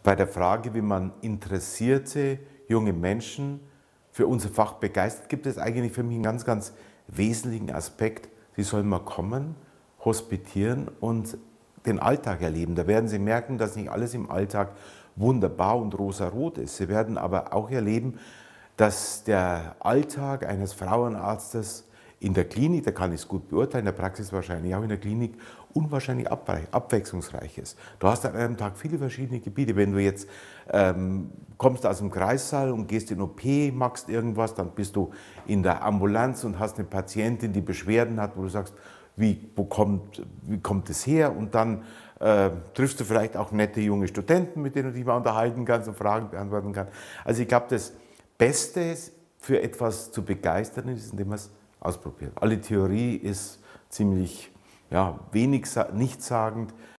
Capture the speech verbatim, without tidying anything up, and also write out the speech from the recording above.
Bei der Frage, wie man interessierte junge Menschen für unser Fach begeistert, gibt es eigentlich für mich einen ganz, ganz wesentlichen Aspekt. Sie sollen mal kommen, hospitieren und den Alltag erleben. Da werden Sie merken, dass nicht alles im Alltag wunderbar und rosarot ist. Sie werden aber auch erleben, dass der Alltag eines Frauenarztes in der Klinik, da kann ich es gut beurteilen, in der Praxis wahrscheinlich auch in der Klinik, unwahrscheinlich abwechslungsreich ist. Du hast an einem Tag viele verschiedene Gebiete. Wenn du jetzt ähm, kommst aus dem Kreissaal und gehst in O P, machst irgendwas, dann bist du in der Ambulanz und hast eine Patientin, die Beschwerden hat, wo du sagst, wie, wo kommt, wie kommt es her? Und dann äh, triffst du vielleicht auch nette junge Studenten, mit denen du dich mal unterhalten kannst und Fragen beantworten kannst. Also ich glaube, das Beste für etwas zu begeistern ist, indem man es ausprobiert. Alle Theorie ist ziemlich ja, wenig nichtssagend.